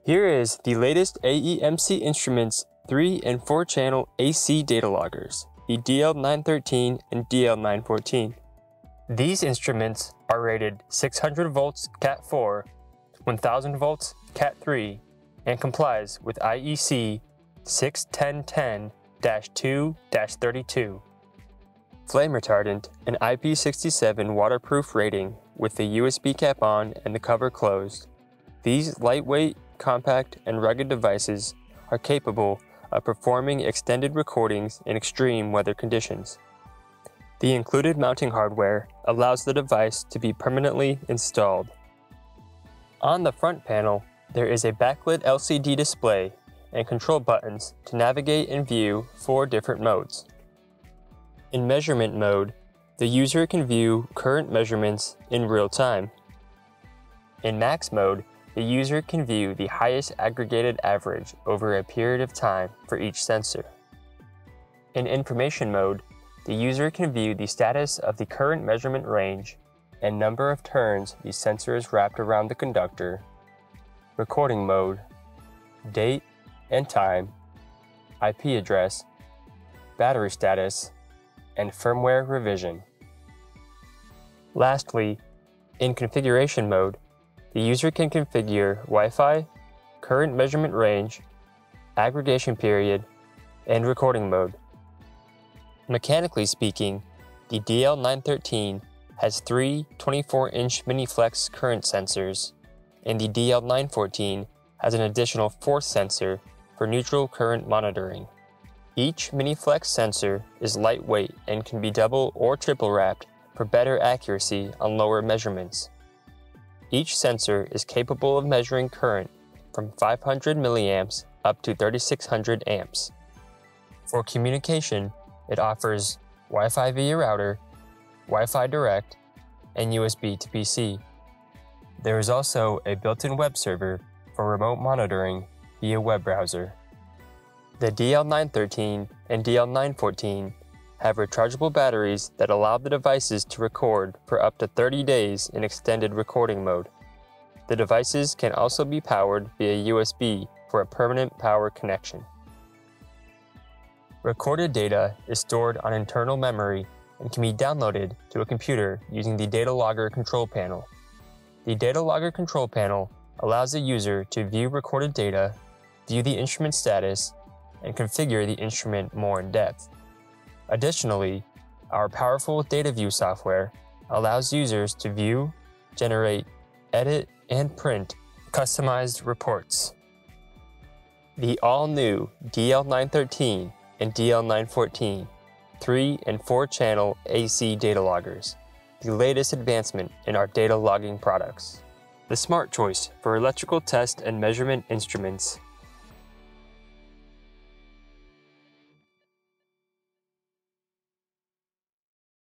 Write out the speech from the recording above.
Here is the latest AEMC Instruments 3 and 4 channel AC data loggers, the DL913 and DL914. These instruments are rated 600 volts Cat 4, 1000 volts Cat 3, and complies with IEC 61010-2-32, flame retardant, and IP67 waterproof rating with the USB cap on and the cover closed. These lightweight, compact, and rugged devices are capable of performing extended recordings in extreme weather conditions. The included mounting hardware allows the device to be permanently installed. On the front panel, there is a backlit LCD display and control buttons to navigate and view 4 different modes. In measurement mode, the user can view current measurements in real time. In max mode, the user can view the highest aggregated average over a period of time for each sensor. In information mode, the user can view the status of the current measurement range and number of turns the sensor is wrapped around the conductor, recording mode, date and time, IP address, battery status, and firmware revision. Lastly, in configuration mode, the user can configure Wi-Fi, current measurement range, aggregation period, and recording mode. Mechanically speaking, the DL913 has 3 24-inch mini-flex current sensors, and the DL914 has an additional 4th sensor for neutral current monitoring. Each mini-flex sensor is lightweight and can be double or triple wrapped for better accuracy on lower measurements. Each sensor is capable of measuring current from 500 milliamps up to 3600 amps. For communication, it offers Wi-Fi via router, Wi-Fi direct, and USB to PC. There is also a built-in web server for remote monitoring via web browser. The DL913 and DL914 have rechargeable batteries that allow the devices to record for up to 30 days in extended recording mode. The devices can also be powered via USB for a permanent power connection. Recorded data is stored on internal memory and can be downloaded to a computer using the Data Logger control panel. The Data Logger control panel allows the user to view recorded data, view the instrument status, and configure the instrument more in depth. Additionally, our powerful DataView software allows users to view, generate, edit, and print customized reports. The all-new DL913 and DL914 3 and 4 channel AC data loggers, the latest advancement in our data logging products. The smart choice for electrical test and measurement instruments